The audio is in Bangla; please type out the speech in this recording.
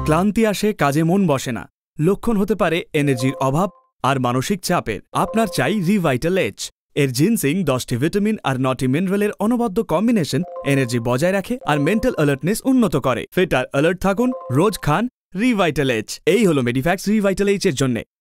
ক্লান্তি আসে, কাজে মন বসে না, লক্ষণ হতে পারে এনার্জির অভাব আর মানসিক চাপের। আপনার চাই রিভাইটাল এইচ। এর জিনসিং 10টি ভিটামিন আর 9টি মিনারেলের অনবদ্য কম্বিনেশন এনার্জি বজায় রাখে আর মেন্টাল অ্যালার্টনেস উন্নত করে। ফিট আর অ্যালার্ট থাকুন, রোজ খান রিভাইটাল এইচ। এই হলো মেডিফ্যাক্টস রিভাইটাল এইচ এর জন্য।